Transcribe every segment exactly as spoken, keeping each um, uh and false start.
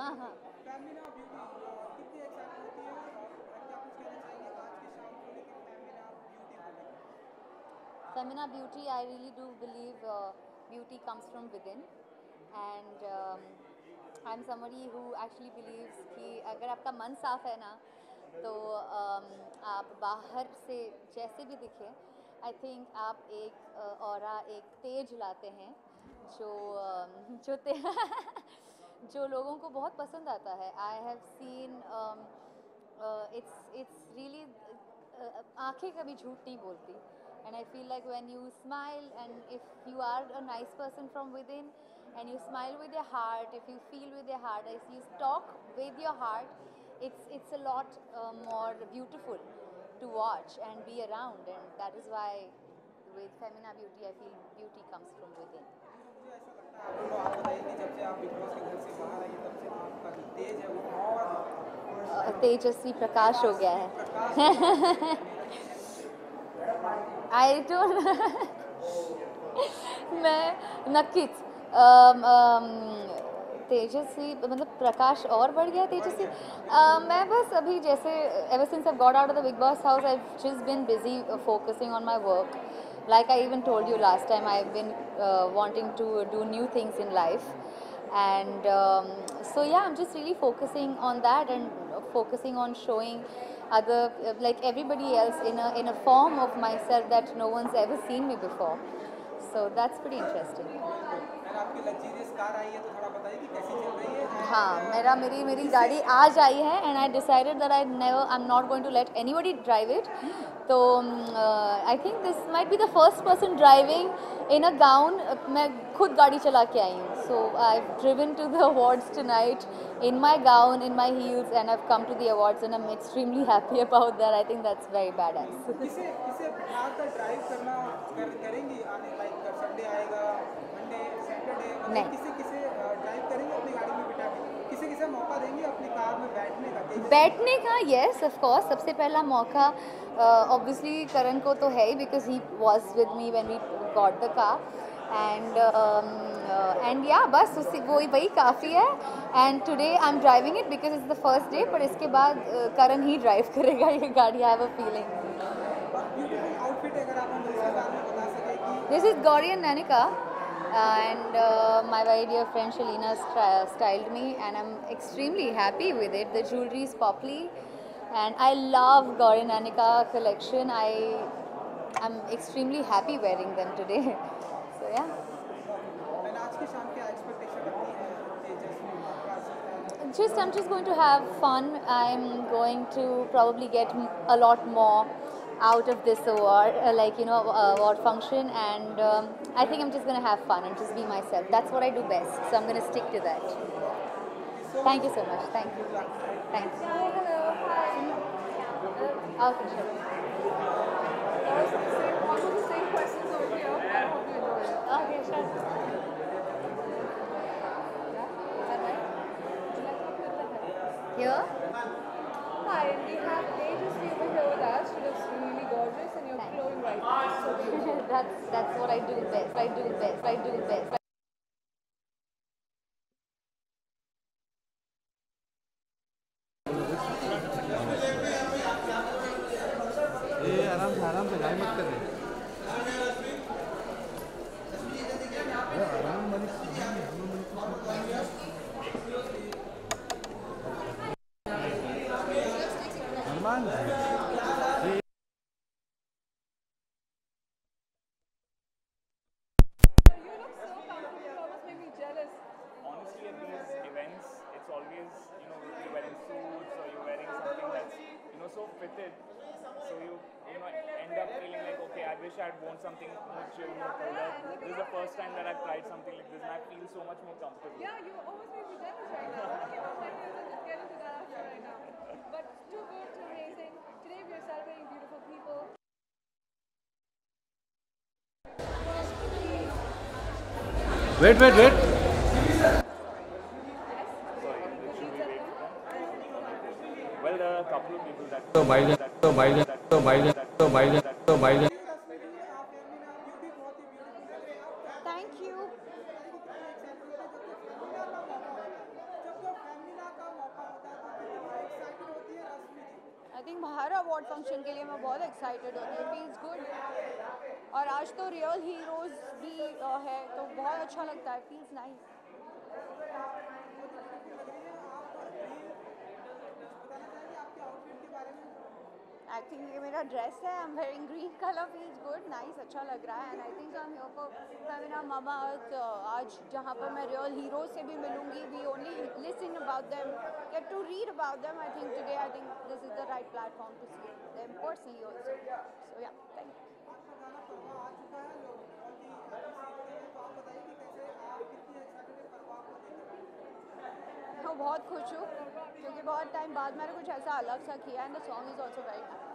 हाँ हाँ। फेमिना ब्यूटी कितनी एक्साइट होती है और क्या कुछ कहना चाहेंगे आज की शाम को लेकर फेमिना ब्यूटी को लेकर? Femina beauty, I really do believe uh, beauty comes from within. And um, I'm somebody who actually believes कि अगर आपका मन साफ है ना तो um, आप बाहर से जैसे भी दिखे, आई थिंक आप एक ऑरा एक तेज लाते हैं जो um, जो ते जो लोगों को बहुत पसंद आता है. I have seen it's it's really आंखें कभी झूठ नहीं बोलती. And I feel like when you smile, and if you are a nice person from within, and you smile with your heart, if you feel with your heart, if you talk with your heart, it's it's a lot uh, more beautiful to watch and be around. And that is why with Femina Beauty I feel beauty comes from within. मुझे ऐसा लगता है आप आप बताइए कि जब से आप बिग बॉस के घर से बाहर आई तब से आपका जो तेज है वो और तेजस्वी प्रकाश हो गया प्रकाश हो गया है. है. I don't. मैं नक्कीच अम, अम, तेजस्वी मतलब प्रकाश और बढ़ गया तेजस्वी. अ, मैं बस अभी जैसे ever since I got out of the big boss house I just been busy focusing on my work. Like I even told you last time, I've been uh, wanting to do new things in life, and um, so yeah, I'm just really focusing on that and focusing on showing other uh, like everybody else in a in a form of myself that no one's ever seen me before. So that's pretty interesting. And आपकी luxurious car आई है तो थोड़ा बताइए कि कैसी चल रही है हाँ, एंड मेरा मेरी मेरी किसे गाड़ी आज आई है and I decided that I never I am not going to let anybody drive it. तो I think this might be the first person driving in a gown. मैं खुद गाड़ी चला के आई हूँ. So I have driven to the awards tonight in my gown, in my heels, and I've come to the awards, and I'm extremely happy about that. I think that's very badass. किसे किसे बिठा कर drive करना कर, करेंगी आने like Sunday आएगा Monday Saturday मतलब नहीं, किसे किसे ड्राइव करेंगे अपनी गाड़ी में बिठा के किसे किसे मौका देंगे अपनी कार में बैठने का तेजस्वी बैठने का yes of course. सबसे पहला मौका ऑब्वियसली करण को तो है ही because he was with me when we got the car. And um, uh, and yeah, बस उसी वही वही काफ़ी है. And today I'm driving it because it's the first day. पर इसके बाद uh, करण ही ड्राइव करेगा ये गाड़ी. I have a feeling. Beautiful outfit अगर आप हमें इसके बारे में बता सकें कि This is Gauri and Nanika, and uh, my very dear friend Shalina st- styled me, and I'm extremely happy with it. The jewelry is poppy, and I love Gauri and Nanika collection. I I'm extremely happy wearing them today. So yeah. मैंने आज की शाम क्या expectation रखती है Tejasswi Prakash and Just I'm just going to have fun. I'm going to probably get m- a lot more out of this award, uh, like you know, uh, award function, and um, I think I'm just going to have fun and just be myself. That's what I do best. So I'm going to stick to that. so Thank you so much. Thank you. Thanks. Hi, hello, hi. Okay, sure. Those are the same, one of the same questions over here. I hope you enjoy it. Okay, sure. Yeah? Is that right? Would you like to put that ahead? Here? Hi, and we have Tejasvi over here with us. She looks really gorgeous and you're Thanks. glowing right now. So beautiful. that's that's what I do best. I do best. I do best. ये आराम से आराम से गाय मत कर रहे आराम वाली Salman You look so comfortable, you almost make me jealous. Honestly, at these events, it's always, you know, you're wearing suits or you're wearing something that's, you know, so fitted. So you, you know, end up feeling like, okay, I wish I'd worn something more chill, more cooler. This is the first time that I've tried something like this and I feel so much more comfortable. Yeah, you almost make me jealous right now. Okay, well, let me let's get into that after right now. But too good, too amazing. Today we are celebrating beautiful people. Wait wait wait Sorry, should we wait for them? Well, there are a couple of people that तो भाईजान तो भाईजान तो भाईजान तो भाईजान तो भाईजान रश्मि जी आप फेमिना ब्यूटी बहुत ही ब्यूटीफुल लग रही है आप Thank you. कितनी एक्साइटमेंट है जब जब फेमिना का मौका होता है जब जब फेमिना थिंक हर अवार्ड फंक्शन के लिए मैं बहुत एक्साइटेड होती हूँ, फील्स गुड। और आज तो रियल हीरोज भी uh, है तो बहुत अच्छा लगता है, फील्स नाइस। आई थिंक ये मेरा ड्रेस है, I am wearing green colour, feels good, nice, अच्छा लग रहा है। And I think I am here for Femina Mamaearth, आज जहाँ पर मैं रियल हीरो से भी मिलूंगी, we only listen about them, get to read about them. I think today I think this is the right platform to see them personally also. So yeah, thank you. मैं बहुत खुश हूँ क्योंकि बहुत time बाद मैंने कुछ ऐसा अलग सा किया, and the song is also very nice.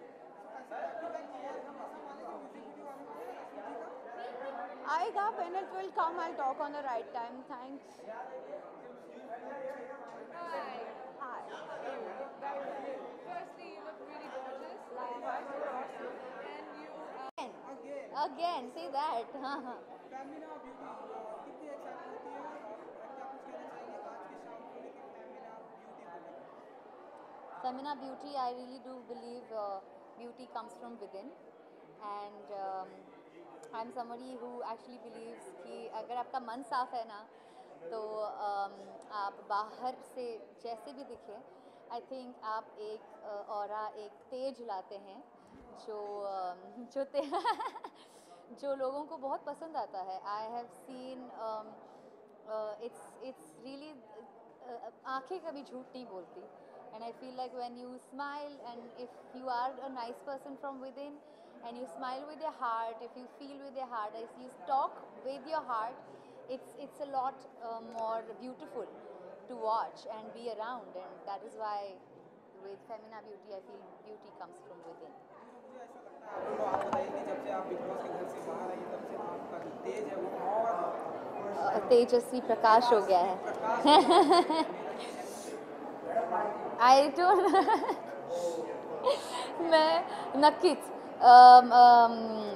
आएगा, when it will come, I'll talk on the right time. Thanks. Hi. Hi. Firstly, you look really gorgeous. Likewise. And you uh, Again, say that. हाँ हाँ. Femina beauty कितनी excite होती है और क्या कुछ कहना चाहेंगे आज की शाम को लेकर फेमिना ब्यूटी को लेकर? Femina beauty, I really do believe uh, beauty comes from within, and um, I'm somebody who actually believes कि अगर आपका मन साफ है ना तो um, आप बाहर से जैसे भी दिखे, आई थिंक आप एक ऑरा uh, एक तेज लाते हैं जो um, जो ते जो लोगों को बहुत पसंद आता है। I have seen it's it's really आँखें कभी झूठ नहीं बोलती, and I feel like when you smile, and if you are a nice person from within and you smile with your heart, if you feel with your heart, if you talk with your heart, it's it's a lot uh, more beautiful to watch and be around, and that is why with Femina beauty I feel beauty comes from within. आप बताइए कि जब से आप big boss के घर से बाहर आई तब से आपका जो तेज है वो और uh, तेजस्वी प्रकाश हो गया है। आई डोंट मैं नक्कीच um, um,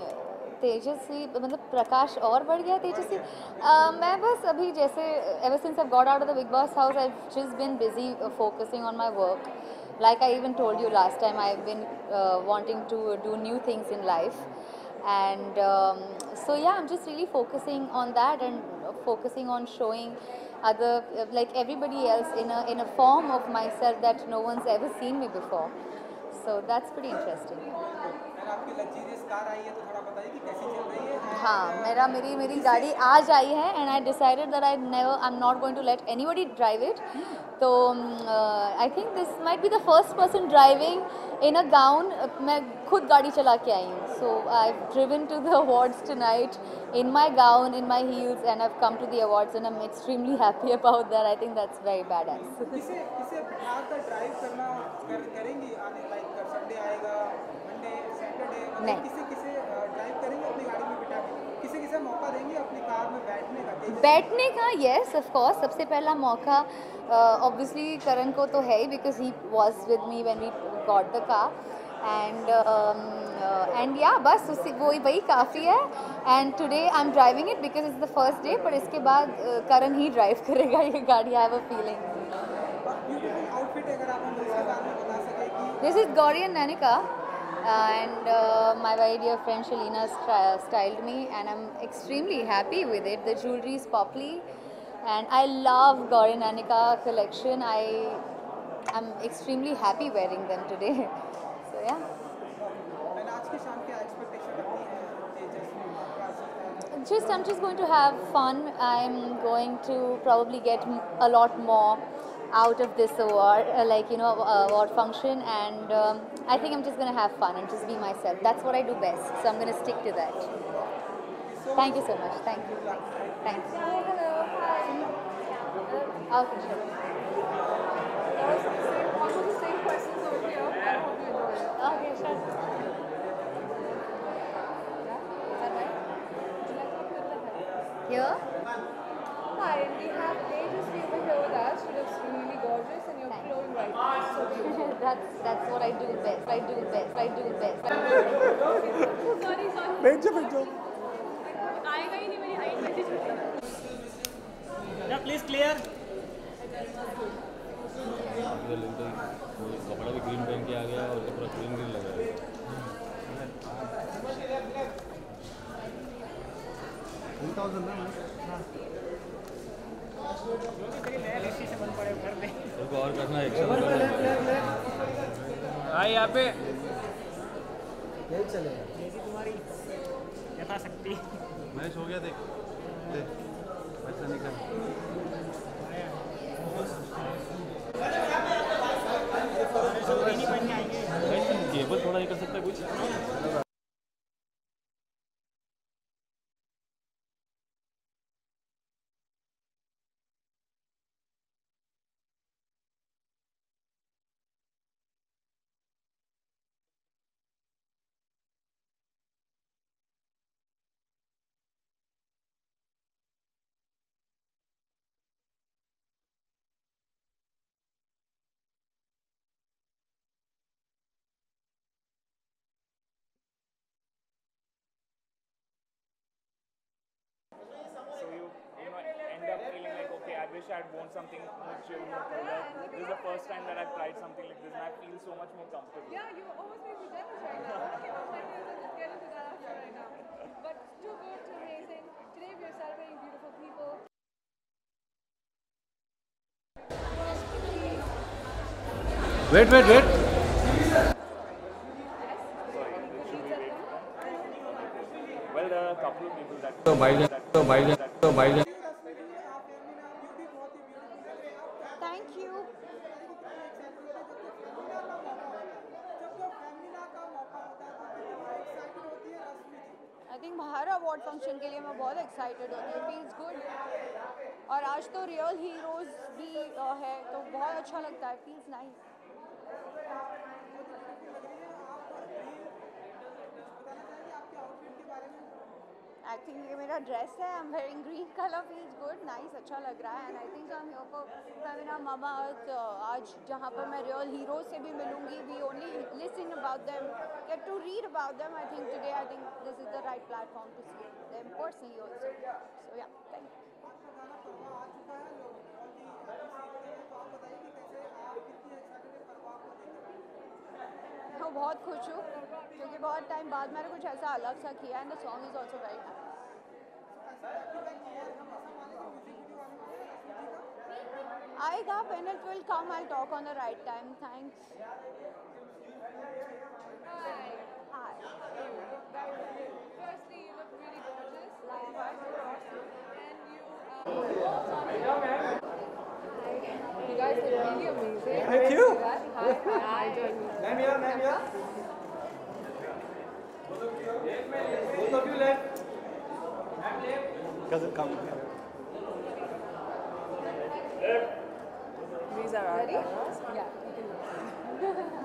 तेजस्वी मतलब प्रकाश और बढ़ गया तेजस्वी। uh, मैं बस अभी जैसे ever since I got out of the big boss house I just been busy focusing on my work, like I even told you last time, I've been uh, wanting to do new things in life, and um, so yeah, I'm just really focusing on that and focusing on showing other uh, like everybody else in a in a form of myself that no one's ever seen me before, so that's pretty interesting. और आपकी luxurious car आई है तो थोड़ा बताइए कि कैसी चल रही है? हाँ, मेरा मेरी मेरी गाड़ी आज आई है, and I decided that I never I am not going to let anybody drive it. तो I think this might be the first person driving in a gown. मैं खुद गाड़ी चला के आई हूँ, so I have driven to the awards tonight in my gown, in my heels, and I've come to the awards, and I'm extremely happy about that. I think that's very badass. किसे किसे बिठा कर drive करना कर, करेंगी आने like Sunday आएगा, Monday Saturday, नहीं। किसे किसे ड्राइव करेंगे अपनी गाड़ी में बिठा के, किसे किसे मौका देंगे अपनी कार में बैठने का? बैठने का yes of course, सबसे पहला मौका obviously करण को तो है ही, because he was with me when we got the car, and um, uh, and yeah, बस उसी वही वही काफ़ी है। and today I'm driving it because it's the first day, पर इसके बाद uh, करण ही ड्राइव करेगा ये गाड़ी, I have a feeling. Beautiful outfit अगर आप हमें इसके बारे में बता सकें कि This is Gauri and Nanika, and uh, my very dear friend Shalina st- styled me, and I'm extremely happy with it. The jewelry is poppy, and I love Gauri and Nanika collection. I am extremely happy wearing them today. So yeah. मैंने आज की शाम क्या expectation रखी है तेजस्वी? Just I'm just going to have fun. I'm going to probably get m- a lot more out of this award, uh, like you know, uh, award function, and um, I think I'm just going to have fun and just be myself. That's what I do best. So I'm going to stick to that. Thank you so much. Thank you. Thanks. Hi, hello, hi. Okay, sure. That was the same, almost the same questions over here. I hope you enjoyed it. Okay, sure. Yeah? Is that right? Would you like to look at the head? Here? Hi, we have Tejasvi over here with us. She looks really gorgeous and you're Thanks. glowing right now. So beautiful. that's that's what I do best. I do best. I do best. Sorry, sorry. बैठ जाओ बैठ जाओ। आएगा ही नहीं, मेरी height में छोटी। या प्लीज क्लियर। इधर लिंक वो कपड़ा भी ग्रीन पहन के आ गया और पूरा ग्रीन ग्रीन लगा है। उनको और करना है एक्शन हाँ यहाँ पे यही चलेगा यही तुम्हारी यथाशक्ति मैच हो गया देख देख ऐसा नहीं कर केबल थोड़ा ये कर सकता है कुछ So you you know end up feeling like, okay, I wish I had worn something more chill, more cooler. This is the first time that I've tried something like this, and I feel so much more comfortable. Yeah, you almost made me jealous right now. I don't know if I just get into that outfit right now. But too good, too amazing. Today we are celebrating beautiful people. Wait wait wait Sorry, this should be wait. Well, there are a couple of people that तो भाई तो भाई तो भाई thank you. I think बाहर award function के लिए मैं बहुत एक्साइटेड होती हूँ। फील्स गुड और आज तो रियल हीरोज भी अ, है तो बहुत अच्छा लगता है। Feels nice. आई थिंक ये मेरा ड्रेस है। I am wearing green colour. Feels good nice अच्छा लग रहा है। And I think I am here for Femina Mamaearth. आज जहाँ पर मैं रियल हीरो से भी मिलूंगी। We only listen about them, get to read about them. I think today I think this is the right platform to see them personally also. So yeah thank you. मैं बहुत खुश हूँ क्योंकि बहुत time बाद मैंने कुछ ऐसा अलग सा किया and the song is also very nice. आएगा when it will come, I'll talk on the right time. Thanks. Hi. Hi. Firstly, you look really gorgeous. And you, uh, you guys look really amazing. Thank you. Hi, hi, hi. Join me. Ma'am यार ma'am यार both of you left doesn't come These are our Ready? Yeah, you can look.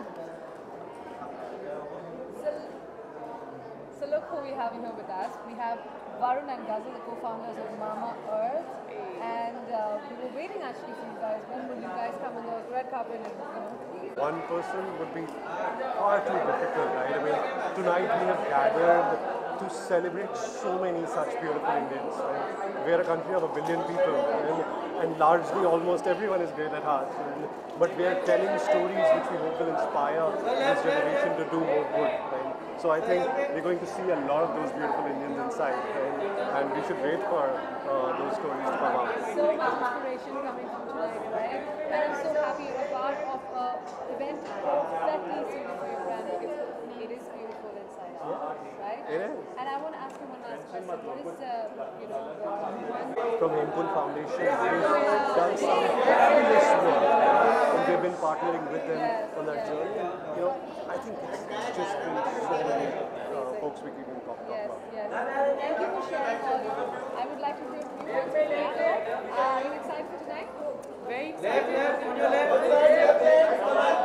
so, so look who we have here with us. We have Varun and Ghazal, the co-founders of Mama Earth. And uh, we were waiting actually for you guys. When will you guys come on the red carpet and, you know, one person would be far too difficult, right? I mean, tonight we have gathered to celebrate so many such beautiful Indians. Right? We are a country of a billion people, and, and largely almost everyone is great at heart. And, but we are telling stories which we hope will inspire this generation to do more good. Right? So I think we're going to see a lot of those beautiful Indians inside, right? And we should wait for uh, those stories to come out. so much inspiration coming from tonight, right? And I'm so happy you're a part of an event perfectly suited for your brand because it is beautiful inside out, right? It is. And I want to ask you one last question. What is, uh, you know, the one From Hempul Foundation, they've done some fabulous work, and we've been partnering with them Yes, on that yes. journey. You know, I think it's, it's just been so many uh, folks we keep in talk Yes, about. yes. Thank you for sharing all. I would like to hear from you. What's your favorite? Uh, Are you excited for tonight? Very excited. left left your left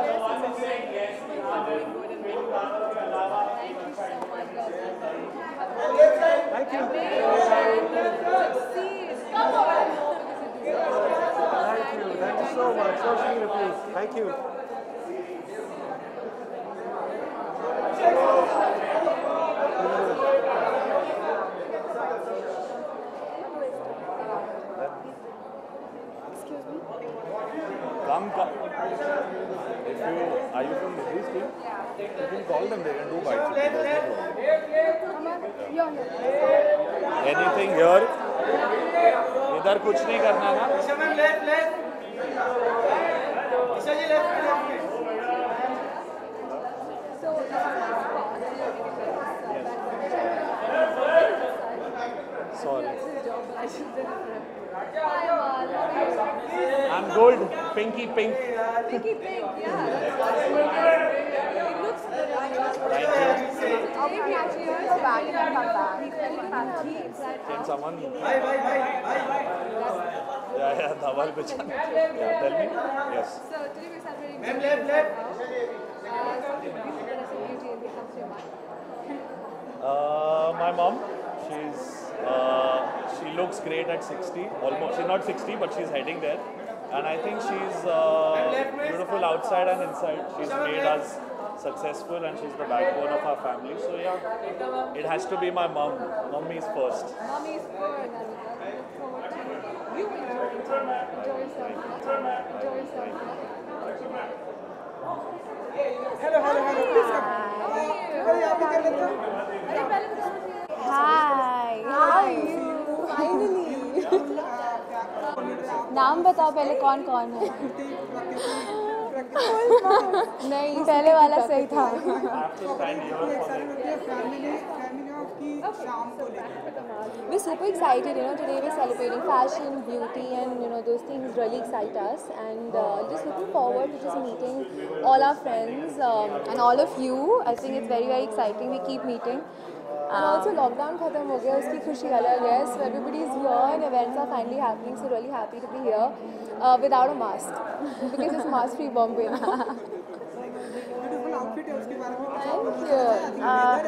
Thank you so much, guys. Thank you. Succeed. Thank you. Thank you so much. So sweet of you. Thank you. come, come. If you are you from Nidhi's team? You can call them. They can do bites. With you. There's no problem. Anything here? इधर कुछ नहीं करना ना. Sorry. I'm gold, pinky pink. Pinky pink, yeah. It looks good. Thank you. I'll be actually going to go back and come back. Can someone? Bye, bye, bye, bye, bye. Yeah, yeah, Dhawal Bichan. Yeah, tell me. Yes. So today we're celebrating Ma'am, left, left. Uh, my mom, she's uh, she looks great at sixty. Almost, she's not sixty, but she's heading there. And I think she's uh, beautiful outside and inside. She's made us successful, and she's the backbone of our family. So yeah, it has to be my mom. Mommy is first. Mommy is four, and I look forward to you enjoying time. Enjoy yourself. Enjoy yourself. Hello hello hello please come अरे आप भी कर लेते हो अरे पहले बताओ Hi, how are you? Finally. नाम बताओ पहले कौन कौन है. नहीं, पहले वाला सही था. I have to stand here for family it. Family of की शाम को लेकर We're super excited, you know, today we're celebrating fashion, beauty, and you know, those things really excite us. And uh, just looking forward to just meeting all our friends um, and all of you. I think it's very, very exciting. We keep meeting. And also, lockdown khatam ho gaya, uski khushi alag hai. So everybody is here and events are finally happening. So really happy to be here uh, without a mask because it's mask-free Bombay. Beautiful outfit है उसके बारे में Thank you. Uh,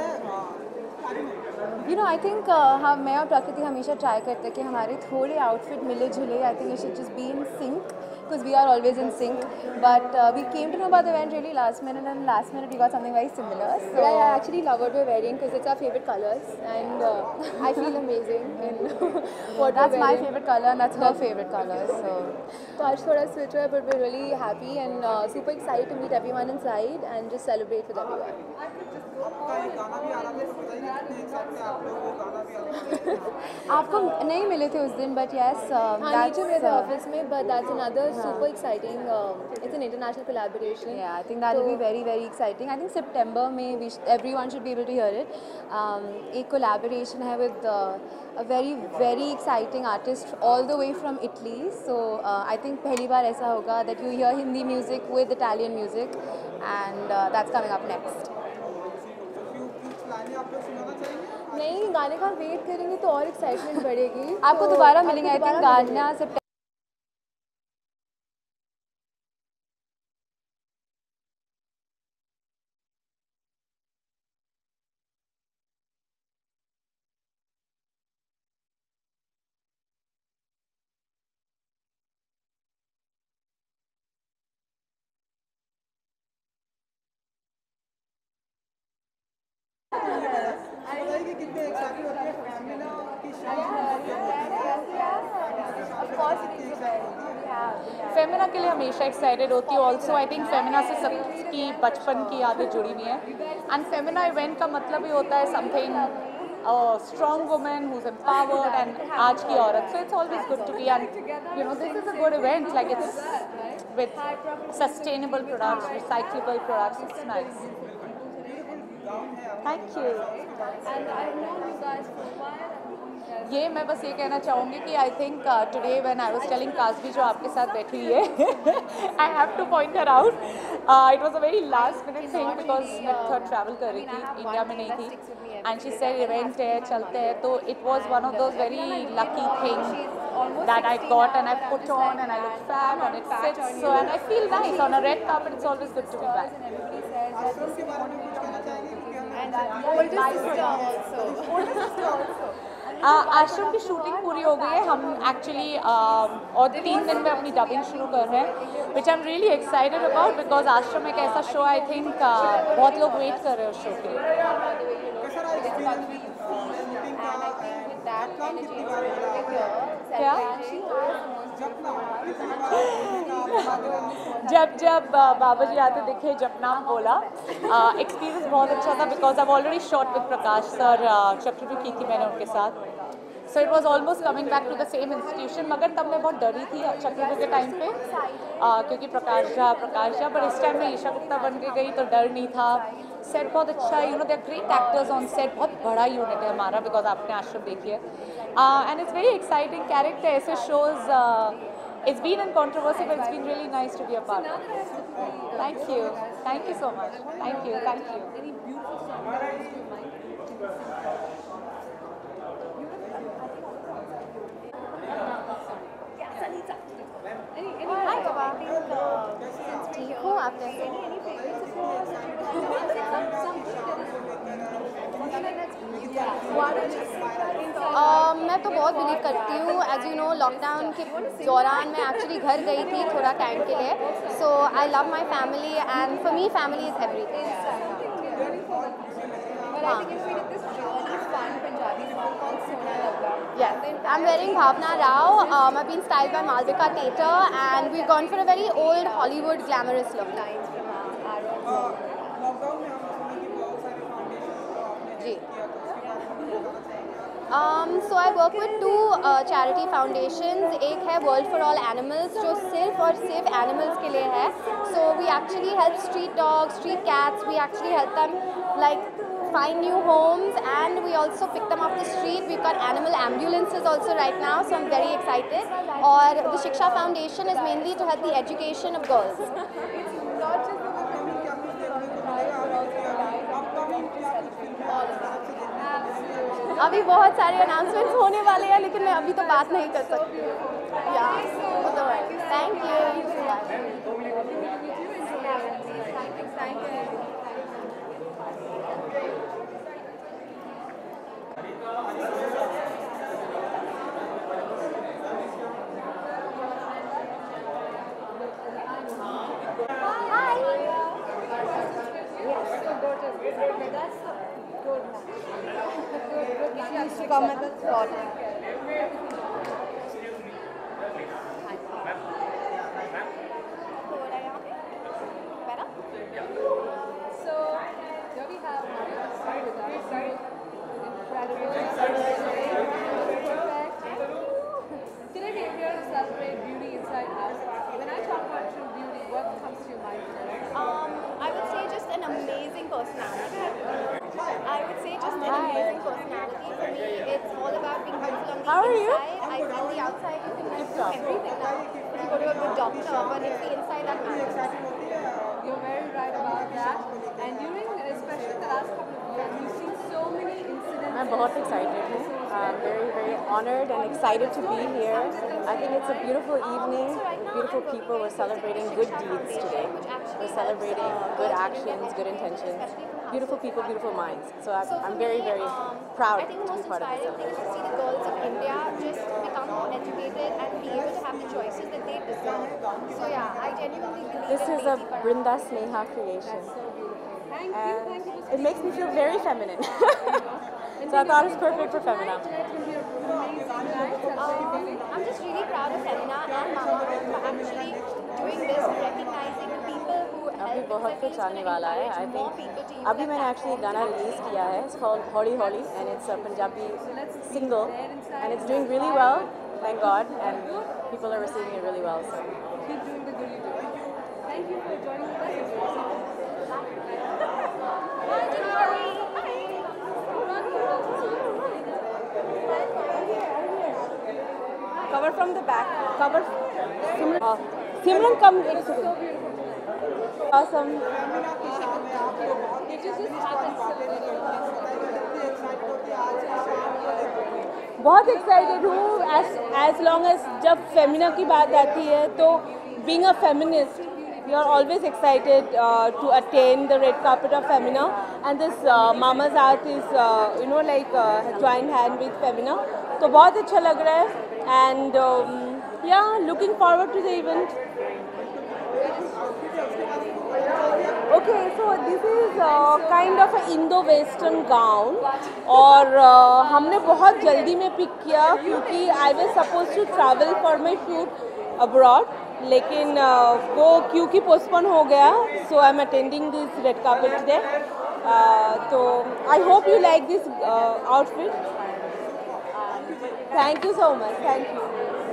you know I think हम मैं और प्रकृति हमेशा try करते हैं कि हमारे थोड़े आउटफिट मिले जुले. I think we should just be in sync because we are always in sync. But uh, we came to know about the event really last minute, and last minute we got something very similar. So yeah, I actually love what we're wearing because it's our favorite colors, and uh, I feel amazing in what that's my favorite color, and that's her favorite color. So तो आज थोड़ा switch हुआ, but we're really happy and uh, super excited to meet everyone inside and just celebrate with everyone. आपका एक गाना भी आ रहा था तो बताइए कितने एक्साइटेड हैं आप लोग वो गाना भी आ रहा है आपको नहीं मिले थे उस दिन, but yes, uh, that's uh, office में, but that's another super exciting. Uh, it's an international collaboration. Yeah, I think that will be very very exciting. I think September में we sh- everyone should be able to hear it. Um, एक collaboration है with uh, a very very exciting artist all the way from Italy. So uh, I think पहली बार ऐसा होगा that you hear Hindi music with Italian music, and uh, that's coming up next. गाने आप लोग सुनाना चाहेंगे नहीं, गाने का वेट करेंगे तो और एक्साइटमेंट बढ़ेगी. आपको दोबारा मिलेंगे. आई थिंक गाना से बताइए कि कितने एक्साइटेड होते हैं फैमिली की शाम फेमिना के लिए हमेशा एक्साइटेड होती है. ऑल्सो आई थिंक फेमिना से सबकी बचपन की यादें जुड़ी हुई हैं. एंड फेमिना इवेंट का मतलब ही होता है something strong women who is empowered and आज की औरत. So it's always good to be and you know this is a good event like it's with sustainable products, recyclable products. It's nice. Thank you. ये मैं बस ये कहना चाहूँगी कि I think today when I was telling काजवी जो आपके साथ बैठी हुई है, I have to point her out. It was a very last minute thing because मैं थर्ड ट्रैवल कर रही थी, इंडिया में नहीं थी. एंड शी सेड इवेंट है, चलते हैं. तो it was one of those very lucky thing that I got and I put on and I look fab and it fits. So and I feel nice on a red carpet. It's always good to be back. आश्रम के बारे में कुछ कहना चाहेंगे क्योंकि हम आश्रम की शूटिंग पूरी हो गई है. हम एक्चुअली और तीन दिन में अपनी डबिंग शुरू कर रहे हैं, which I am really excited about because Aashram एक ऐसा शो आई थिंक बहुत लोग वेट कर रहे हैं उस शो के लिए. that energy is really good. क्या? And she has the most जब जब बाबा जी आते दिखे जपना बोला, एक्सपीरियंस बहुत अच्छा था because I already shot with Prakash sir, Chakravyuh की थी मैंने उनके साथ, so it was almost coming back to the same institution. मगर तब मैं बहुत डरी थी चक्रव्यूह के टाइम पे, uh, क्योंकि प्रकाश झा प्रकाश झा पर इस टाइम में ईशा गुप्ता बन के गई तो डर नहीं था। सेट बहुत अच्छा है, you know they are great actors on set, बहुत बड़ा यूनिट है हमारा बिकॉज आपने आश्रम देखी है, and it's very exciting character. ऐसे shows it's been in controversy but it's been really nice to be a part of. Thank you, thank you so much, thank you, thank you. Any beautiful song that comes to your mind? Any, any Hi, Baba. ठीक हूँ, आप कैसे हैं? any favorites of yours that you would like to some something that is something that's Uh, मैं तो बहुत believe करती हूँ, एज यू नो लॉकडाउन के दौरान मैं एक्चुअली घर गई थी थोड़ा टाइम के लिए, so I love my family and for me family is everything. Yes, I'm wearing Bhavna Rao. Um, I've been styled by Malvika Theatre and we've gone for a very old Hollywood glamorous look. Lockdown में हमने सुना कि बहुत सारे foundation को आपने जी। किया, तो उसके बारे में मुझे बताना चाहिए। Um, so I work with two uh, charity foundations. एक है World for All Animals जो सिर्फ और सिर्फ animals के लिए है. So we actually help street dogs, street cats. We actually help them like find new homes and we also pick them off the street. We've got animal ambulances also right now, so I'm very excited. और the Shiksha Foundation is mainly to help the education of girls. Upcoming क्या कुछ देखने को मिलेगा आपको? Upcoming क्या कुछ फिल्में आपकी तरफ से देखने को मिलेंगी? अभी बहुत सारे अनाउंसमेंट्स होने वाले हैं लेकिन मैं अभी तो बात नहीं कर सकती। Yeah thank you. come at the spot. So, here we have Mario Kasai with us. Incredible. Perfect. Today we are here to celebrate beauty inside us. When I talk about true beauty, what comes to your mind? Um, I would say just an amazing personality. I would say just an amazing personality. For me, it's all about being beautiful on the How are you? inside. I feel the outside you can do everything now. If you go to a good doctor, but it's the inside that matters. You're very right about that. And during, especially the last couple of years, we've seen so many incidents. मैं बहुत excited हूँ. I'm very very honored and excited to be here. I think it's a beautiful evening with beautiful people. We're celebrating good deeds today. We're celebrating good actions, good intentions, beautiful people, beautiful minds. So I'm, I'm very very proud I think to the be most part of inspiring this thing is to see the girls of India just become more educated and be able to have the choices that they deserve. So yeah, I genuinely believe This in is a Beti Padhao. Brinda Sneha creation. Thank you, And thank you. it makes me feel very feminine. So I thought it was perfect for Femina. Um, I'm just really proud of Femina and Mama for actually doing this, recognizing the people who help. अभी बहुत कुछ आने वाला है. I think अभी मैंने actually गाना release किया है. It's called Holi Holi and it's a Punjabi single and it's doing really well. Thank God, and people are receiving it really well. So Keep doing the good you do. Thank you for joining with us. Hi, Janari. cover from the back. Cover. Simran, uh, Simran come. Awesome. Femina की शाम में आपको बहुत ही challenge वाली बातें नहीं करनी, बताइए कितनी एक्साइटेड होती है आज की शाम को लेकर? बहुत एक्साइटेड हूँ एज एज लॉन्ग एज जब फेमिना की बात आती है तो being a feminist we are always excited to attend the red carpet of Femina and this Mamaearth is you know like joint hand with Femina, तो बहुत अच्छा लग रहा है and yeah looking forward to the event. Okay, so this is uh, kind of an Indo-Western gown और uh, हमने बहुत जल्दी में पिक किया क्योंकि I was supposed to travel for my shoot abroad, लेकिन uh, वो क्योंकि पोस्टपोन हो गया, so I'm attending this red carpet today. Uh, so I hope you like this uh, outfit. Thank you so much. Thank you.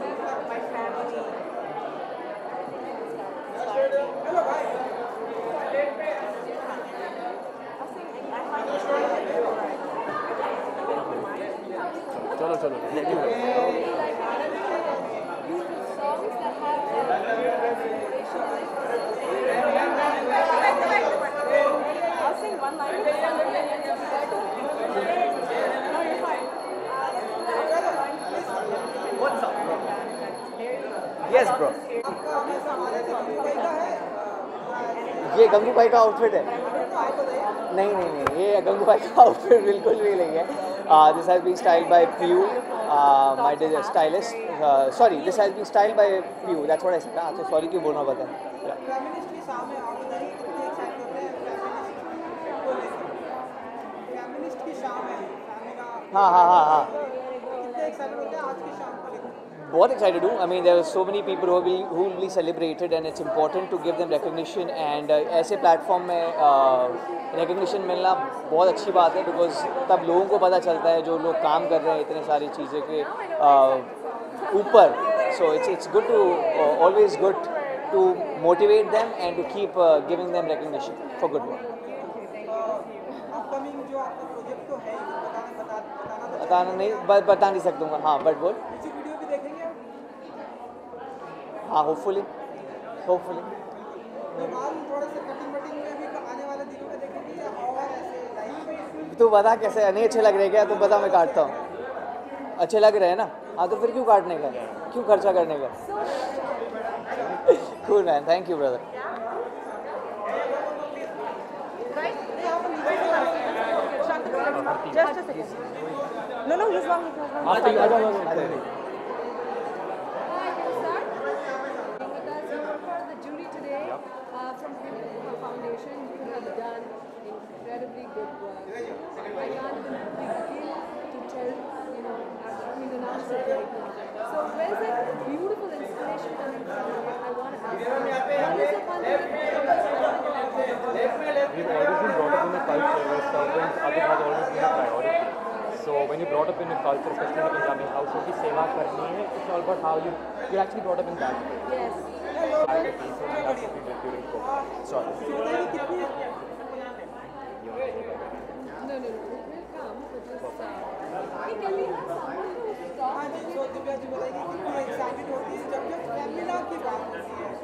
चलो चलो yes bro, ये गंगूबाई का outfit है? नहीं नहीं नहीं, ये गंगूबाई का आउटफिट बिल्कुल भी नहीं है. This has been styled by Piyu, my stylist. Sorry, this has been styled by Piyu, that's what I said. तो सॉरी क्यों बोलना पता है. फेमिनिस्ट की शाम है आप उधर ही कितने एक्साइटेड होते हैं फेमिनिस्ट को लेकर? फेमिनिस्ट की शाम है फेमिना. हाँ हाँ हाँ हाँ, कितने एक्साइटेड होते हैं आज की शाम को लेकर? बहुत excited हूँ. I mean there are so many people who will who will be celebrated and it's important to give them recognition and uh, ऐसे platform में uh, recognition मिलना बहुत अच्छी बात है because तब लोगों को पता चलता है जो लोग काम कर रहे हैं इतने सारी चीज़ें के uh, ऊपर. So it's it's good to uh, always good to motivate them and to keep uh, giving them recognition for good work. Upcoming जो आपका प्रोजेक्ट तो है बताना बता बताना बताना नहीं ब- बता नहीं सकूँगा. हाँ बट बोल. म्यूजिक वीडियो भी देखेंगे आप? हाँ होपफुली होपफुली. तो बाल थोड़ा सा कटिंग वटिंग में भी आने वाले दिनों में देखेंगे या और ऐसे लाइव? तू बता कैसे नहीं अच्छे लग रहे क्या? तू बता, मैं काटता हूँ. अच्छे लग रहे हैं ना? हाँ तो फिर क्यों काटने का, क्यों खर्चा करने का. Cool man, thank you brother. Just a second. No, no, he's wrong. He's wrong. आ जाओ आ जाओ आ जाओ. The jury today uh, from Himalayan Foundation, you have done incredibly good work. I can't even begin to tell, you know, I mean, announce it right now. So where's that beautiful inspiration coming from? I want to ask you, what is it one thing We've always been brought up in a culture where servants other has always been a priority. So when you're brought up in a culture, especially in a Punjabi household, की सेवा करनी है, it's all about how you you're actually brought up in that way. Yes. I have a piece of that's what we did during COVID. Sorry. No, no, no. It will come, but just. Uh, hey, can we have someone to stop? हाँ जी, so Divya ji बताइए कितनी excited होती है जब जब फेमिना की बात होती है?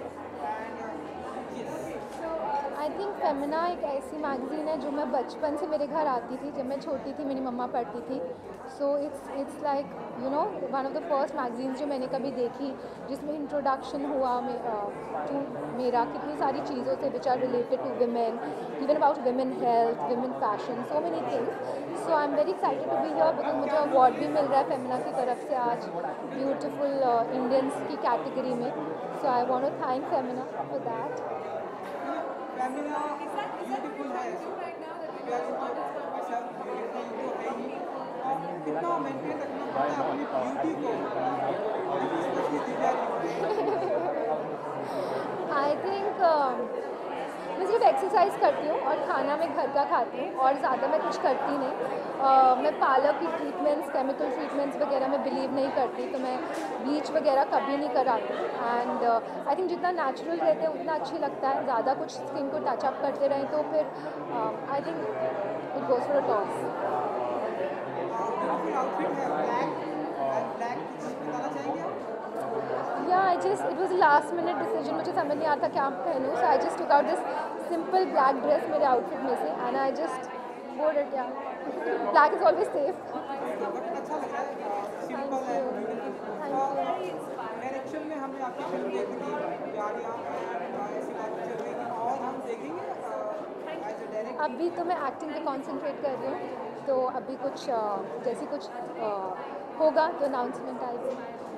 आई थिंक फेमिना एक ऐसी मैगज़ीन है जो मैं बचपन से मेरे घर आती थी. जब मैं छोटी थी मेरी मम्मा पढ़ती थी. So it's it's like you know one of the first magazines जो मैंने कभी देखी जिसमें इंट्रोडक्शन हुआ टू मेरा कितनी सारी चीज़ों से which are related to women, even about women health, women fashion, so many things. So I am very excited to be here because मुझे अवार्ड भी मिल रहा है फेमिना की तरफ से आज ब्यूटिफुल इंडियंस की कैटेगरी में. So I want to thank Femina for that. Femina beautiful है दिव्या जी तो ऐसा ब्यूटीफुल तो है ही. कितना मेंटेन रखना पड़ता है अपनी ब्यूटी को, specially Divya ji? I think मैं सिर्फ एक्सरसाइज करती हूँ और खाना मैं घर का खाती हूँ और ज़्यादा मैं कुछ करती नहीं. uh, मैं पार्लर की ट्रीटमेंट्स, केमिकल ट्रीटमेंट्स वगैरह में बिलीव नहीं करती, तो मैं ब्लीच वगैरह कभी नहीं कराती. एंड आई थिंक जितना नेचुरल रहते हैं उतना अच्छी लगता है. ज़्यादा कुछ स्किन को टचअप करते रहें तो फिर I think it goes for a toss. Beautiful outfit है ब्लैक ब्लैक, कुछ बताना चाहेंगे आप? Yeah I just it was last minute decision. मुझे समझ नहीं आ रहा था क्या पहनूँ, so I just took out this simple black dress मेरे आउटफिट में से and I just wore it. Yeah black is always safe. अच्छा लग रहा है, सिंपल है, ब्यूटीफुल. डायरेक्शन में हमने आपकी फिल्म देखी थी यारियाँ, ऐसी बात चल रही थी और हम देखेंगे एज अ डायरेक्टर. अभी तो मैं एक्टिंग पे कॉन्सेंट्रेट कर रही हूँ, तो अभी कुछ uh, जैसे कुछ uh, होगा तो अनाउंसमेंट आएगी.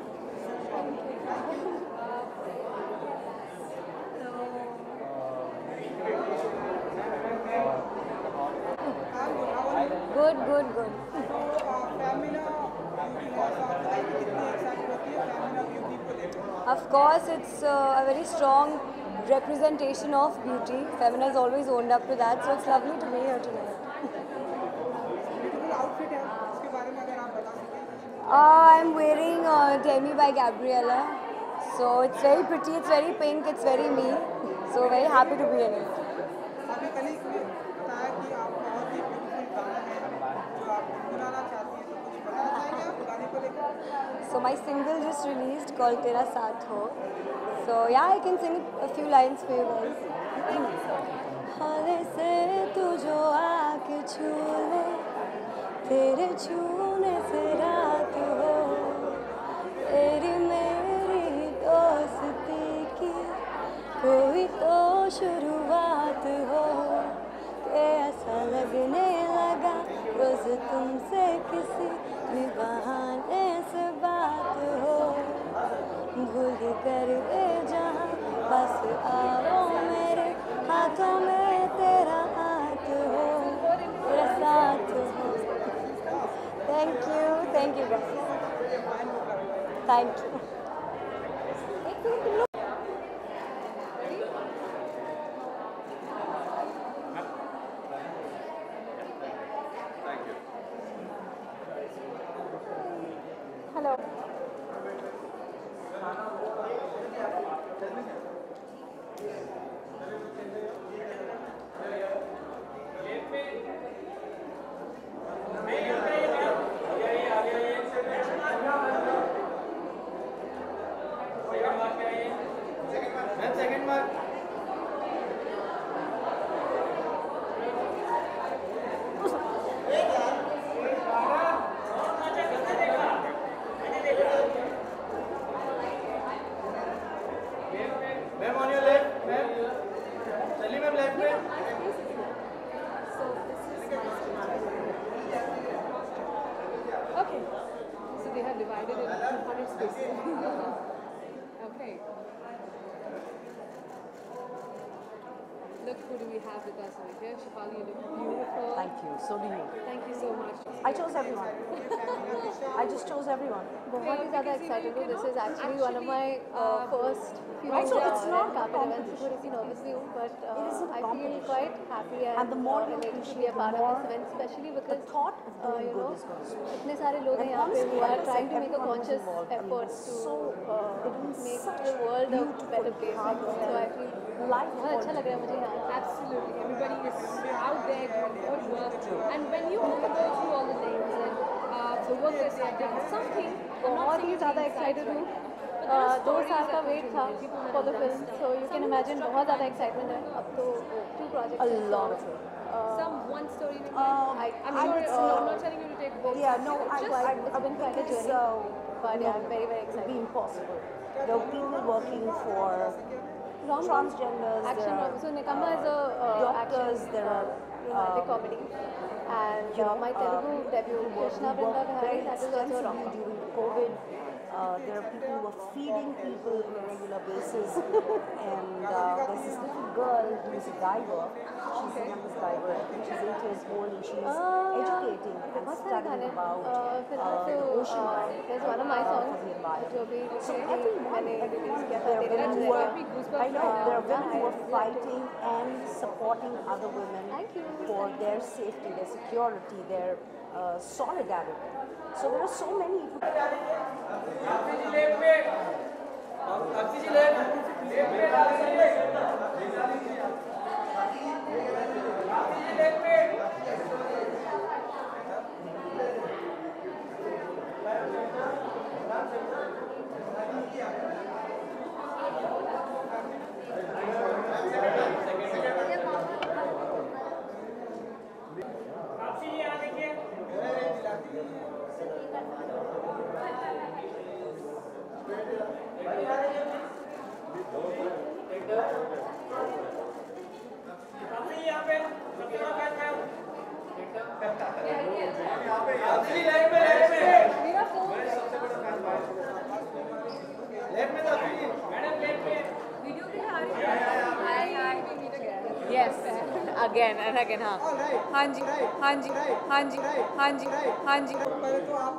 Good good good. Femina beauty है, कितनी एक्साइटेड होती है फेमिना ब्यूटी को लेकर? Of course, it's uh, a very strong representation of beauty. Femina has always owned up to that, so it's lovely to be here tonight. Beautiful outfit है, उसके बारे में अगर आप बता सकें. Uh, I'm wearing uh, Demi by Gabriella. So it's very pretty, it's very pink, it's very me. So very happy to be in it. अभी colleague ने बताया कि आप बहुत ही ब्यूटीफुल गाना है जो आप गुनगुनाना चाहती हैं, तो कुछ बताना चाहेंगे आप गाने को लेकर? So my single just released called Tera Saath Ho. So yeah, I can sing a few lines for you guys. हौले से तू जो आके छू ले, तेरे छूने से रात हो, तेरी मेरी दोस्ती की कोई तो शुरुआत हो, के ऐसा लगने लगा रोज तुमसे किसी भी बहाने से बात हो, भूल कर दे जहाँ बस आओ मेरे हाथों में तेरा हाथ हो, तेरा साथ हो. Thank you, thank you guys. Thank you. Hello. Second mark. Ma'am on your left, ma'am. Sally ma'am left में. Okay. So they have divided it into two hundred spaces. Okay. Look who do we have with us over here. Shefali, you look beautiful. Thank you. So do you. Thank you so much. I chose everyone. I just chose everyone. बहुत ही ज़्यादा excited हूँ. This is actually one of my uh, first few Right, so it's uh, not red carpet events. competition. थोड़ी सी nervous भी हूँ, but uh, It isn't I feel competition. quite happy and, And the more uh, you elated to appreciate, be a the part of more this event, especially the because thought of uh, doing you good know is going to spread. इतने सारे लोग हैं And यहाँ पे honestly, who are like I trying said, to make a everyone was conscious involved. I mean, effort it's to so, uh, they're doing make such the world a beautiful, better place. hard So I work. feel Life बहुत अच्छा लग रहा है मुझे यहाँ. Absolutely. Everybody is out there doing good work. And when you go through all the names and uh, the work that they have done, something बहुत ही ज़्यादा excited हूँ. Uh, दो साल का वेट था for the film, so you can imagine बहुत ज़्यादा excitement है. अब तो two projects. A हैं, lot so, of it. uh, some one story in Um, I, I'm I sure would it's say- no, I'm not telling you to take both. Yeah, no, I, just I, it's been quite a because, journey. uh, But yeah, no, I'm very, very it would excited. be impossible. There are people working for Rom-com, transgenders, action there rom- are so Nikama is a uh, doctors, action, there are uh, romantic um, comedy, and you uh, know, my Telugu uh, debut who work- Krishna who work Brinda Bihari, very that is also a extensively rom-com. during the COVID. Uh, there are people who are feeding people on a regular basis, and uh, there's this little girl who's a diver. She's the youngest diver. I think she's eight years old, and she's Uh, educating and बहुत सारे गाने studying about uh, फिलहाल uh, तो the ocean uh, life there's one of my uh, songs for the environment. जो भी So recently everyone, मैंने everyone, release किया था there are तेरा women who नजरिया. are, I know, there are women who are Yeah, I- fighting and supporting other women Thank you. for their safety, their security, their uh, solidarity. So there are so many. Yes, again and again, हाँ. हाँ जी, हाँ जी, हाँ जी, हाँ जी, हाँ जी. पहले तो आप और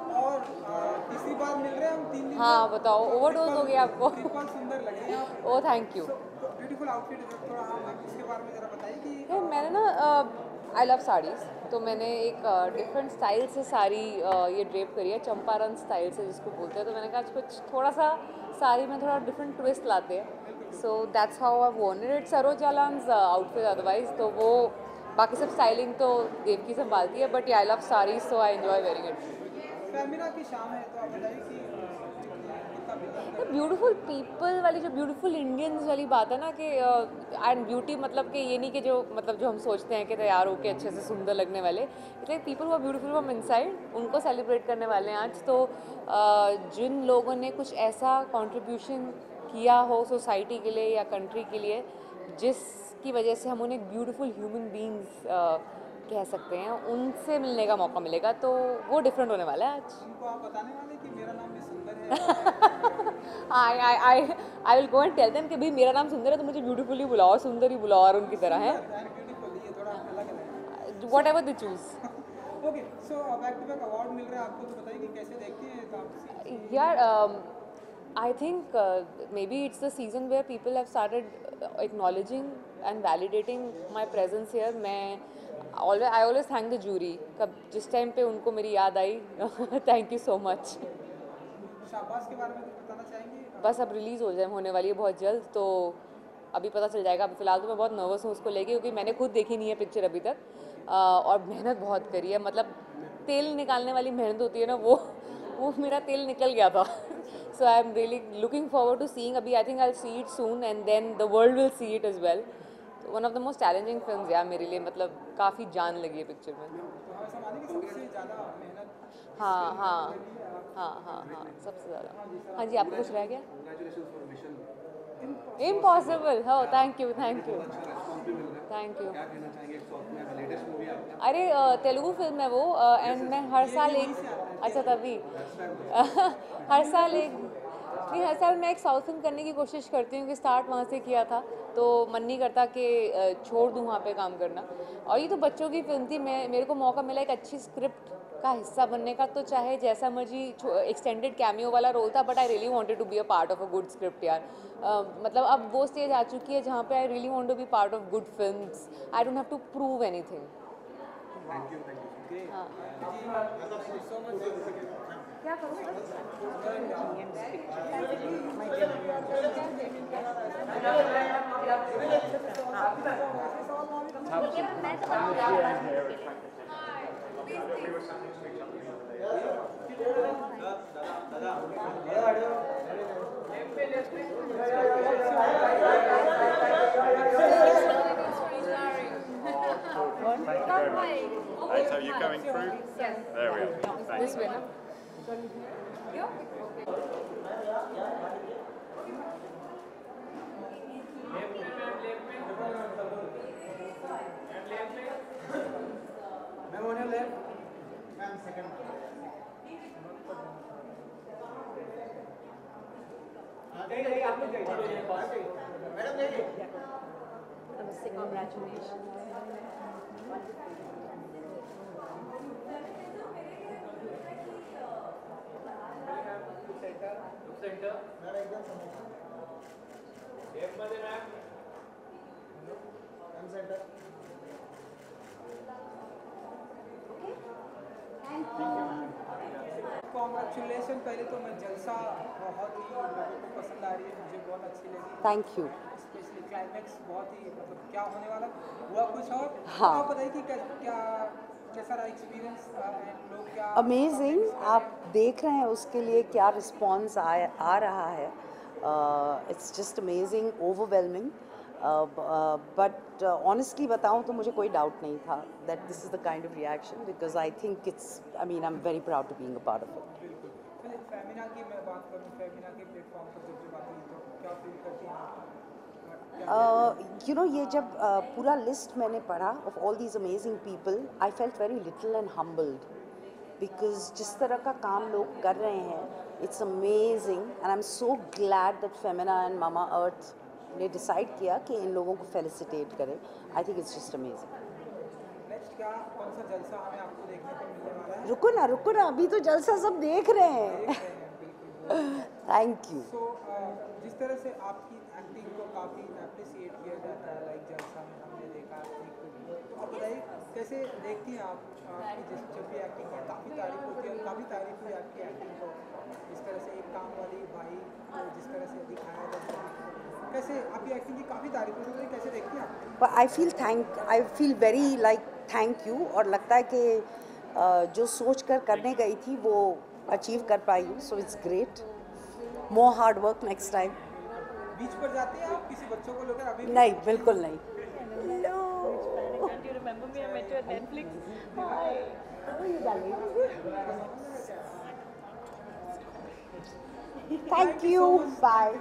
तीसरी बार मिल रहे हैं हम तीन दिन हाँ बताओ, ओवरडोज हो गया आपको? ट्रिपल सुंदर लग रही हैं आप। Oh thank you. Beautiful outfit, थोड़ा हम इसके बारे में जरा बताइए कि है, मैंने ना आई लव साड़ीज़, तो मैंने एक डिफरेंट स्टाइल से साड़ी uh, ये ड्रेप करी है, चंपारण स्टाइल से जिसको बोलते हैं। तो मैंने कहा आज कुछ थोड़ा सा साड़ी में थोड़ा डिफरेंट ट्विस्ट लाते हैं, so that's how I won it. It's Saroj Jalan's outfit otherwise, तो वो बाकी सब स्टाइलिंग तो देवकी संभालती है, but I love saris so I enjoy wearing it. Femina की शाम है, तो आप बताइए कि ब्यूटीफुल पीपल वाली जो ब्यूटीफुल इंडियंस वाली बात है ना कि एंड ब्यूटी मतलब कि ये नहीं कि जो मतलब जो हम सोचते हैं कि तैयार होके अच्छे से सुंदर लगने वाले, इट्स लाइक पीपल वो ब्यूटीफुल फ्रॉम इनसाइड, उनको सेलिब्रेट करने वाले हैं आज। तो uh, जिन लोगों ने कुछ ऐसा कंट्रीब्यूशन किया हो सोसाइटी के लिए या कंट्री के लिए जिसकी वजह से हम उन्हें ब्यूटीफुल ह्यूमन बींग्स कह सकते हैं, उनसे मिलने का मौका मिलेगा, तो वो डिफरेंट होने वाला है आज। उनको आप बताने वाले कि मेरा नाम भी सुंदर है। I I I I will go and tell them कि भाई मेरा नाम सुंदर है तो मुझे ब्यूटीफुल ही बुलाओ, सुंदर ही बुलाओ, और उनकी तरह है whatever they choose. Okay, so back to back award मिल रहा है आपको, तो बताइए कि कैसे देखते हैं तो आप? यार I think uh, maybe it's the season where people have started uh, acknowledging and validating my presence here. मैं always I always thank the jury. कब जिस टाइम पे उनको मेरी याद आई, thank you so much. शाबाश के बारे में कुछ बताना चाहेंगे? बस अब रिलीज़ हो जाए होने वाली है बहुत जल्द, तो अभी पता चल जाएगा। अभी फ़िलहाल तो मैं बहुत नर्वस हूँ उसको लेके, क्योंकि मैंने खुद देखी नहीं है पिक्चर अभी तक, uh, और मेहनत बहुत करी है। मतलब तेल निकालने वाली मेहनत होती है ना, वो वो मेरा तेल निकल गया था। So I'm really looking forward to seeing. अभी I think I'll see it soon and then the world will see it as well. So one of the most challenging films यार मेरे लिए, मतलब काफ़ी जान लगी है पिक्चर में। हाँ हाँ हाँ हाँ हाँ सबसे ज़्यादा। हाँ जी, आपको कुछ रह गया? इम्पॉसिबल, हो thank you thank you thank you. अरे तेलुगु फिल्म है वो, एंड मैं हर साल एक, अच्छा तभी हर साल एक नहीं हर साल मैं एक साउथ फिल्म करने की कोशिश करती हूँ कि स्टार्ट वहाँ से किया था, तो मन नहीं करता कि छोड़ दूँ वहाँ पे काम करना। और ये तो बच्चों की फिल्म थी, मैं मेरे को मौका मिला एक अच्छी स्क्रिप्ट का हिस्सा बनने का, तो चाहे जैसा मर्जी एक्सटेंडेड कैमियो वाला रोल था, but I really wanted to be a part of a good script यार। uh, मतलब अब वो स्टेज आ चुकी है जहाँ पे I really want to be part of good films, I don't have to prove anything. क्या करूँ Right, so you're going through? Yes. There we are. Thanks. This way, no? Ma'am, on your left. Ma'am, second. Congratulations. Congratulation. पहले तो मैं जलसा बहुत ही लोगों को पसंद आ रही है, मुझे बहुत अच्छी लगी। Thank you. स्पेशली क्लाइमैक्स बहुत ही मतलब क्या होने वाला हुआ कुछ और। हाँ। आप बताइए कि क्या क्या कैसा रहा एक्सपीरियंस, लोग क्या अमेजिंग, आप देख रहे हैं उसके लिए क्या रिस्पॉन्स आ आ रहा है। It's just amazing, overwhelming. But honestly बताऊं तो मुझे कोई डाउट नहीं था that this is the kind of reaction, because I think it's I mean I am very proud to being a part of it. बिल्कुल। फेमिना की मैं बात करूं, फेमिना के प्लेटफॉर्म पर जब जब आती है तो क्या फील करती हैं? यू नो ये जब uh, पूरा लिस्ट मैंने पढ़ा of all these amazing people, I felt very little and humbled, because जिस तरह का काम लोग कर रहे हैं it's amazing, and I am so glad that Femina and Mamaearth ने डिसाइड किया कि इन लोगों को फेलिसिटेट करें। I think it's just amazing. Next क्या कौन सा जलसा हमें आपको देखने को मिलने वाला है? रुको ना रुको ना, अभी तो जलसा सब देख रहे हैं। Thank you. सो जिस तरह से आपकी एक्टिंग को काफ़ी अप्रिसिएट किया जाता है, लाइक जलसा में हमने देखा आपकी, तो आप बताइए कैसे देखती हैं आप आपकी जिस जब भी एक्टिंग की काफ़ी तारीफ होती है, काफ़ी तारीफ हुई आपकी एक्टिंग को, जिस तरह से एक काम वाली भाई को जिस तरह से दिखाया जाता है, कैसे आपकी एक्टिंग की काफ़ी तारीफ होती है, कैसे देखती हैं आप? I feel thank I feel very like thank you, और लगता है कि uh, जो सोच कर करने गई थी वो अचीव कर पाई हूँ, so it's great. More hard work next time. Beach पर जाते हैं आप किसी बच्चों को लेकर? अभी नहीं, बिल्कुल नहीं। Can't you remember me? I met you at Netflix. Hi. How are you, darling? Thank you. Bye.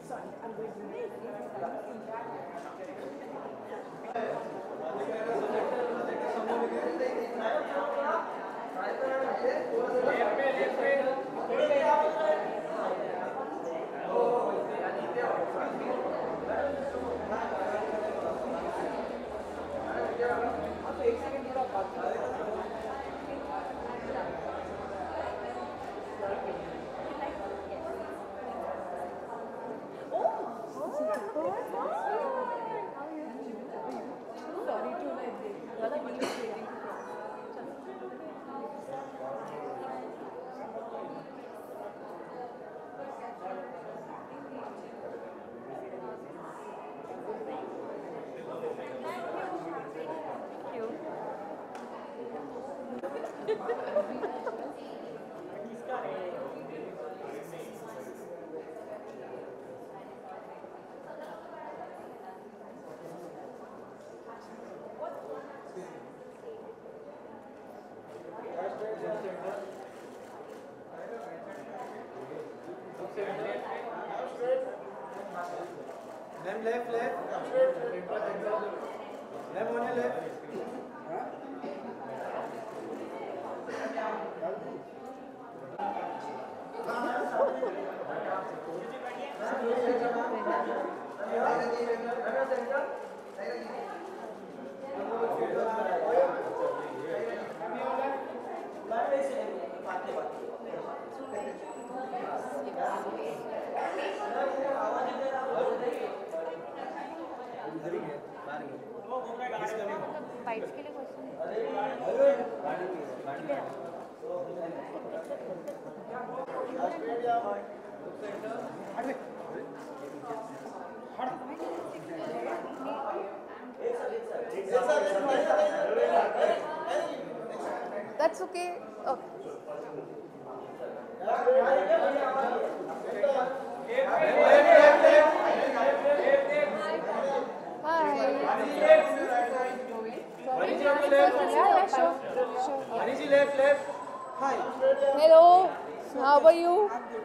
Left, left, left. Left on your left. Bites के लिए question That's okay. Okay. Hello, how are you?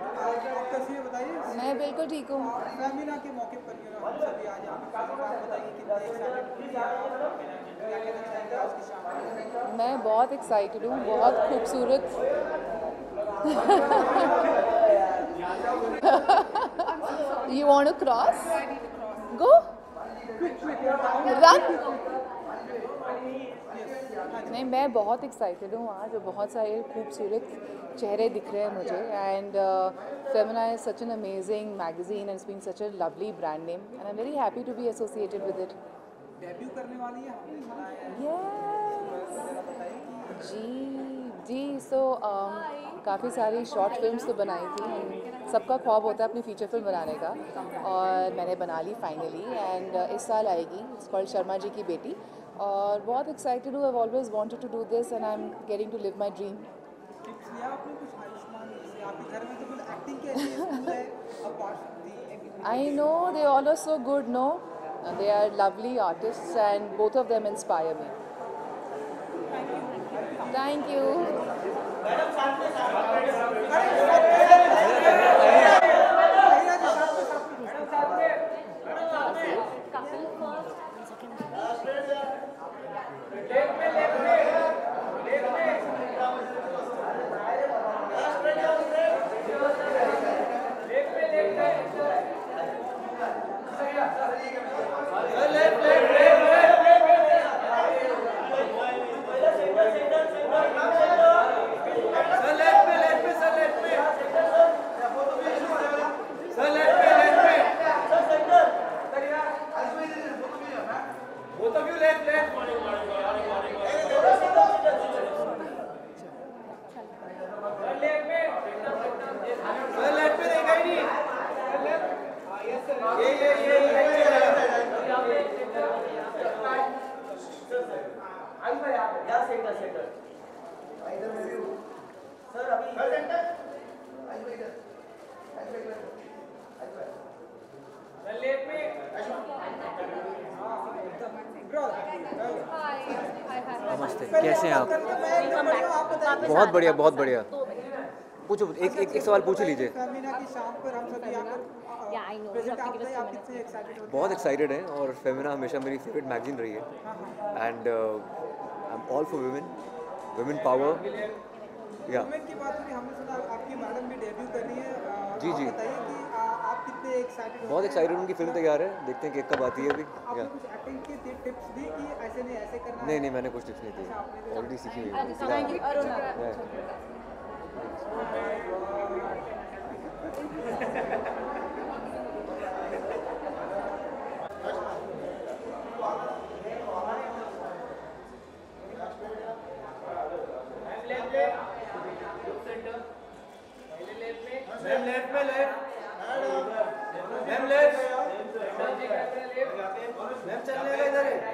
मैं बिल्कुल ठीक हूँ। फेमिना के मौके पर ये हम सभी आज यहाँ पे बताइए कितने एक्साइटेड? मैं बहुत एक्साइटेड हूँ, बहुत खूबसूरत। You want to cross? Go. Run. नहीं, मैं बहुत एक्साइटेड हूँ आज, बहुत सारे खूबसूरत चेहरे दिख रहे हैं मुझे, and Femina is such an amazing magazine and it's been such a lovely brand name and I am very happy to be associated with it. Debut करने वाली है हमने सुना है। Yes. जी जी सो so, um, काफ़ी सारी शॉर्ट फिल्म्स तो बनाई थी, सबका ख्वाब होता है अपनी फीचर फिल्म बनाने का, और मैंने बना ली फाइनली, एंड uh, इस साल आएगी। इट्स कॉल्ड शर्मा जी की बेटी, और बहुत एक्साइटेड हूँ। I always wanted to do this and I am getting to live my dream. I know, they all are so good, no? Uh, they are lovely artists and both of them inspire me. Thank you. कैसे हैं आप? बहुत बढ़िया, बहुत बढ़िया। पूछो, एक एक, एक सवाल पूछ ही लीजिए। बहुत एक्साइटेड हैं और फेमिना हमेशा मेरी फेवरेट मैगजीन रही है and I am all for women, women power. या वुमेन की बात हुई, हमने सुना आपकी मैडम भी डेब्यू कर रही है। जी जी, बताइए कि आप कितने एक्साइटेड? बहुत एक्साइटेड, उनकी फिल्म तैयार है, देखते हैं कि कब आती है अभी। आपने कुछ एक्टिंग की टिप्स दी कि ऐसे नहीं ऐसे करना? नहीं नहीं, मैंने कुछ टिप्स नहीं दी, ऑलरेडी सीखी हुई है। मैम लेफ्ट में लेफ्ट, मैम लेफ्ट, मैम चलने का इधर है।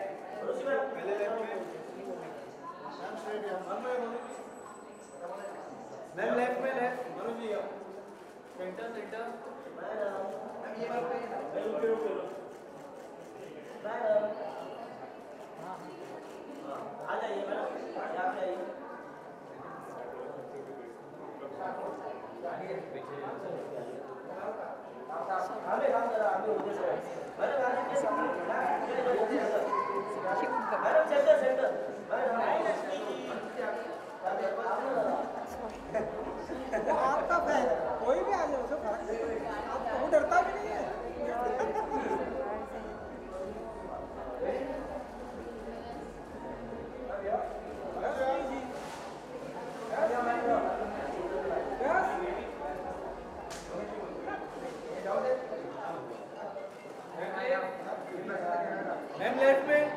मैम लेफ्ट में लेफ्ट, सेंटर सेंटर, आ जाइए मैडम, आ जाइए। आपका फैन कोई भी आ जाए उसे फर्क नहीं पड़ेगा, आप वो डरता भी नहीं है। मैम लेफ्ट में,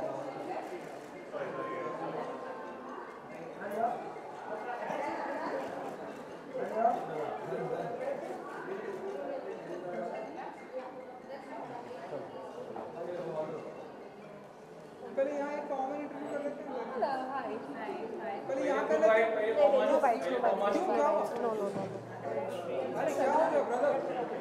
पहले यहाँ एक कॉमन इंटरव्यू कर लेते हैं। पहले यहाँ कर लेते हैं। नो बाइट्स, नो बाइट्स, क्यों क्या हुआ? No no no. अरे क्या हो गया ब्रदर?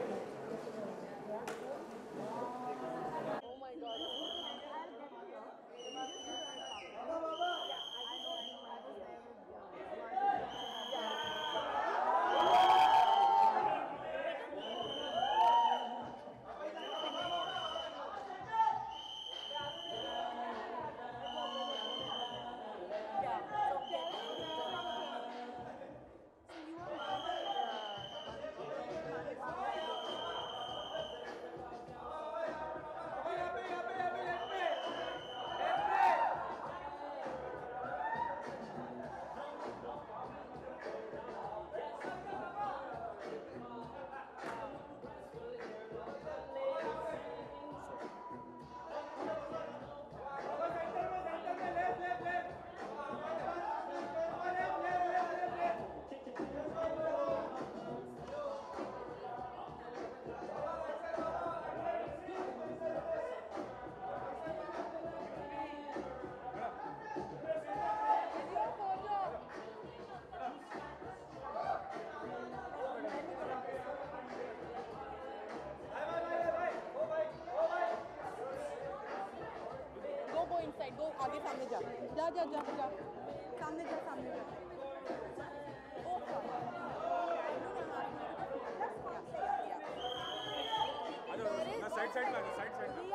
गो आगे सामने जा जा जा जा जा सामने जा सामने जा साइड साइड में साइड साइड में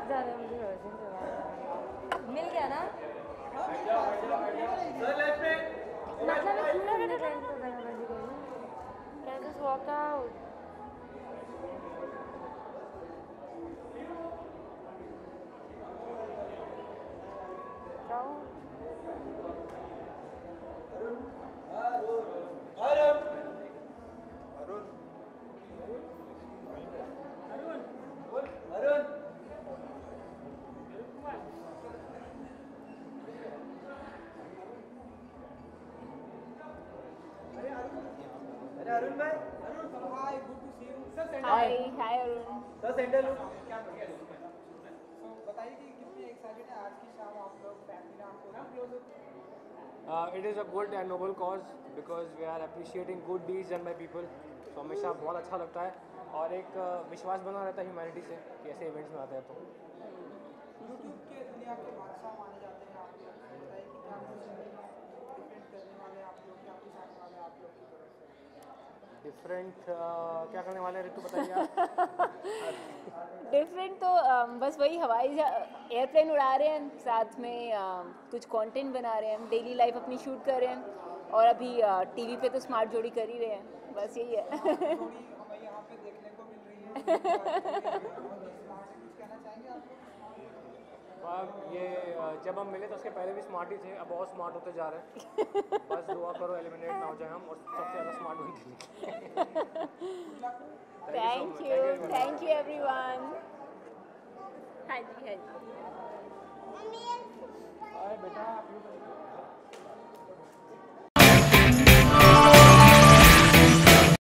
जा रहे हैं मुझे वर्जिन जवाब मिल गया ना मतलब Can I just walk out? जाओ अरुण भाई Arun hi good to see you sir centre hi hi Arun sir centre look so बताइए कि कितनी एक्साइटेड है आज की शाम आप लोग फैमिली नाम को ना close Uh, it is a good and noble cause because we are appreciating good deeds done by people. So हमेशा बहुत अच्छा लगता है और एक uh, विश्वास बना रहता है ह्यूमैनिटी से कि ऐसे इवेंट्स में आते हैं तो यूट्यूब के दुनिया के बादशाह माने जाते हैं आप लोग बताइए कि क्या कुछ डिफरेंट करने वाले आप लोग क्या कुछ आने वाले आप लोग की तरफ से डिफरेंट uh, क्या करने वाले हैं ऋतु बताइए आप डिफरेंट तो um, बस वही हवाई एयरप्लेन उड़ा रहे हैं साथ में um, कुछ कंटेंट बना रहे हैं डेली लाइफ अपनी शूट कर रहे हैं और अभी टीवी uh, पे तो स्मार्ट जोड़ी कर ही रहे हैं बस यही है जोड़ी हमें यहाँ पे देखने को मिल रही है कुछ कहना चाहेंगे आप तो अब ये uh, जब हम मिले तो उसके पहले भी स्मार्ट ही थे अब और स्मार्ट होते जा रहे हैं बस दुआ करो एलिमिनेट ना हो जाए हम और सबसे ज़्यादा स्मार्ट बनते thank you thank you everyone हाँ जी हाँ जी बेटा